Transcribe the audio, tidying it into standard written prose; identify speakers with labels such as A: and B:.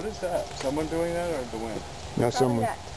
A: What is that? Someone doing that or the wind?
B: No,
C: Probably
B: someone.
C: that